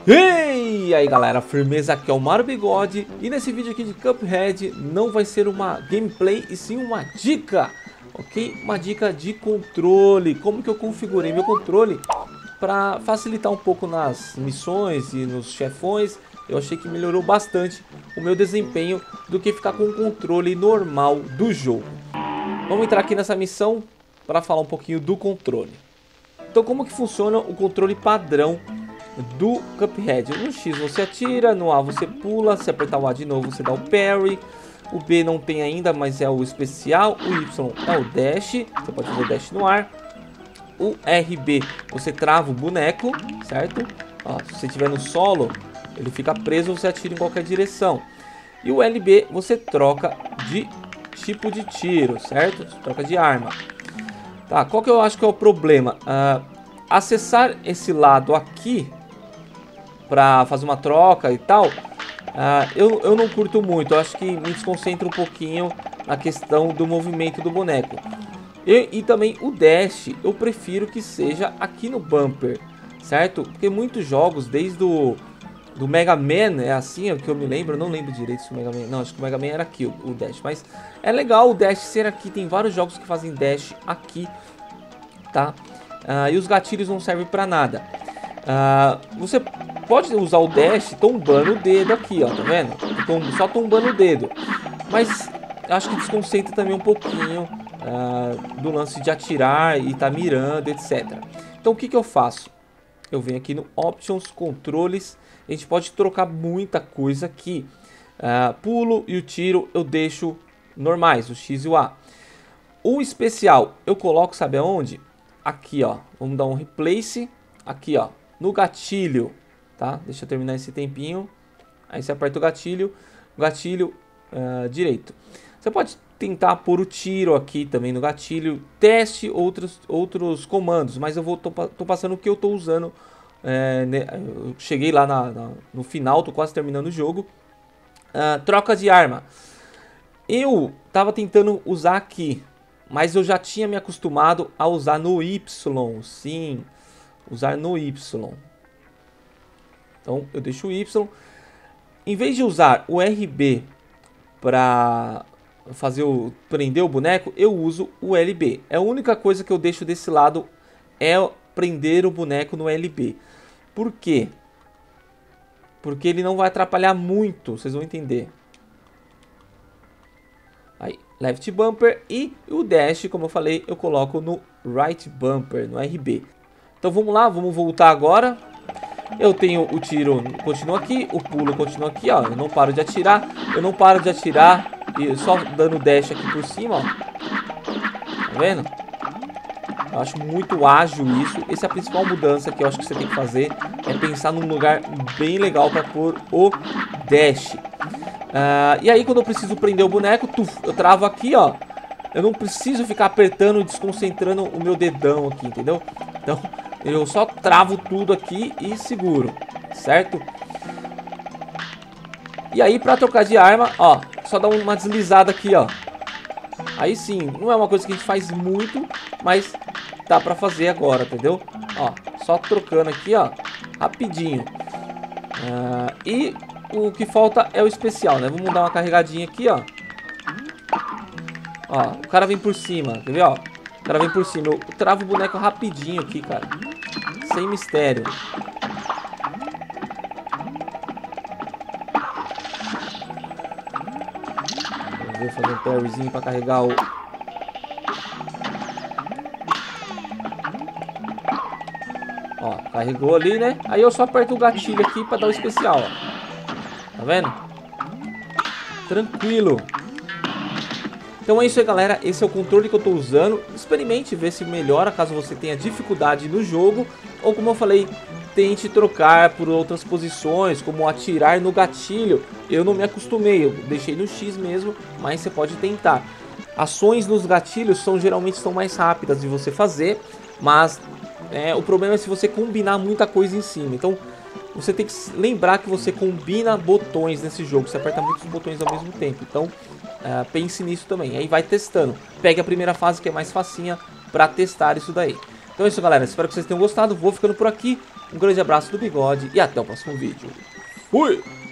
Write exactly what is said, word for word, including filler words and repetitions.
E aí galera, firmeza, aqui é o Mario Bigode. E nesse vídeo aqui de Cuphead não vai ser uma gameplay e sim uma dica, ok? Uma dica de controle, como que eu configurei meu controle para facilitar um pouco nas missões e nos chefões. Eu achei que melhorou bastante o meu desempenho do que ficar com o controle normal do jogo. Vamos entrar aqui nessa missão para falar um pouquinho do controle. Então, como que funciona o controle padrão do Cuphead? No X você atira, no A você pula, se apertar o A de novo você dá o parry. O B não tem ainda, mas é o especial. O Y é o dash, você pode fazer dash no ar. O R B você trava o boneco, certo? Ó, se você estiver no solo, ele fica preso, você atira em qualquer direção. E o L B você troca de tipo de tiro, certo? Você troca de arma. Tá, qual que eu acho que é o problema? Uh, acessar esse lado aqui para fazer uma troca e tal, uh, eu, eu não curto muito. Eu acho que me desconcentra um pouquinho na questão do movimento do boneco. E, e também o dash, eu prefiro que seja aqui no bumper, certo? Porque muitos jogos, desde o do Mega Man, é assim, é o que eu me lembro. Eu não lembro direito se o Mega Man... Não, acho que o Mega Man era aqui, o, o dash. Mas é legal o dash ser aqui. Tem vários jogos que fazem dash aqui, tá? Uh, e os gatilhos não servem pra nada. Uh, você pode usar o dash tombando o dedo aqui, ó, tá vendo? Tom, só tombando o dedo. Mas acho que desconcentra também um pouquinho uh, do lance de atirar e tá mirando, etcétera. Então o que que eu faço? Eu venho aqui no Options, Controles. A gente pode trocar muita coisa aqui. Uh, pulo e o tiro eu deixo normais, o X e o A. O especial eu coloco, sabe aonde? Aqui, ó. Vamos dar um replace. Aqui, ó. No gatilho, tá? Deixa eu terminar esse tempinho. Aí você aperta o gatilho. O gatilho uh, direito. Você pode tentar pôr o tiro aqui também no gatilho. Teste outros, outros comandos. Mas eu vou tô, tô passando o que eu tô usando. É, né, eu cheguei lá na, na, no final, tô quase terminando o jogo. Uh, troca de arma. Eu tava tentando usar aqui, mas eu já tinha me acostumado a usar no Y. Sim, usar no Y. Então eu deixo o Y. Em vez de usar o R B para fazer o prender o boneco, eu uso o L B. É a única coisa que eu deixo desse lado, é prender o boneco no L B. Por quê? Porque ele não vai atrapalhar muito, vocês vão entender. Aí, left bumper e o dash, como eu falei, eu coloco no right bumper, no R B. Então vamos lá, vamos voltar agora. Eu tenho o tiro, continua aqui, o pulo continua aqui, ó. Eu não paro de atirar, eu não paro de atirar, e só dando dash aqui por cima, ó. Tá vendo? Eu acho muito ágil isso. Essa é a principal mudança que eu acho que você tem que fazer. É pensar num lugar bem legal para pôr o dash. Uh, e aí quando eu preciso prender o boneco, tuf, eu travo aqui, ó. Eu não preciso ficar apertando e desconcentrando o meu dedão aqui, entendeu? Então eu só travo tudo aqui e seguro, certo? E aí pra trocar de arma, ó, só dá uma deslizada aqui, ó. Aí sim, não é uma coisa que a gente faz muito, mas dá pra fazer agora, entendeu? Ó, só trocando aqui, ó, rapidinho. Uh, e o que falta é o especial, né? Vamos dar uma carregadinha aqui, ó. Ó, o cara vem por cima, quer ver, ó? O cara vem por cima. Eu travo o boneco rapidinho aqui, cara. Sem mistério. Vamos ver, fazer um parryzinho pra carregar o... Ó, carregou ali, né? Aí eu só aperto o gatilho aqui pra dar o especial, ó. Tá vendo? Tranquilo. Então é isso aí, galera. Esse é o controle que eu tô usando. Experimente ver se melhora caso você tenha dificuldade no jogo. Ou como eu falei, tente trocar por outras posições, como atirar no gatilho. Eu não me acostumei, eu deixei no X mesmo, mas você pode tentar. Ações nos gatilhos são geralmente são mais rápidas de você fazer, mas é, o problema é se você combinar muita coisa em cima. Então você tem que lembrar que você combina botões nesse jogo, você aperta muitos botões ao mesmo tempo. Então uh, pense nisso também, aí vai testando. Pegue a primeira fase que é mais facinha para testar isso daí. Então é isso, galera, espero que vocês tenham gostado, vou ficando por aqui. Um grande abraço do Bigode e até o próximo vídeo. Fui!